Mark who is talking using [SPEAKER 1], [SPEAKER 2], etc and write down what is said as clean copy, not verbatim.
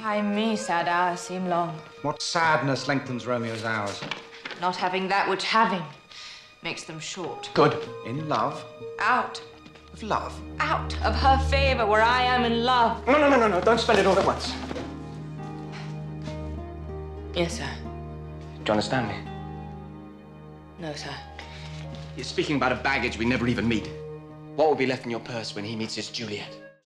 [SPEAKER 1] Ay me, sad hours seem long.
[SPEAKER 2] What sadness lengthens Romeo's hours?
[SPEAKER 1] Not having that which having makes them short.
[SPEAKER 2] Good. In love?
[SPEAKER 1] Out.
[SPEAKER 2] Of love?
[SPEAKER 1] Out of her favor where I am in love.
[SPEAKER 3] No. Don't spend it all at once.
[SPEAKER 1] Yes, sir.
[SPEAKER 3] Do you understand me?
[SPEAKER 1] No, sir.
[SPEAKER 3] You're speaking about a baggage we never even meet. What will be left in your purse when he meets his Juliet?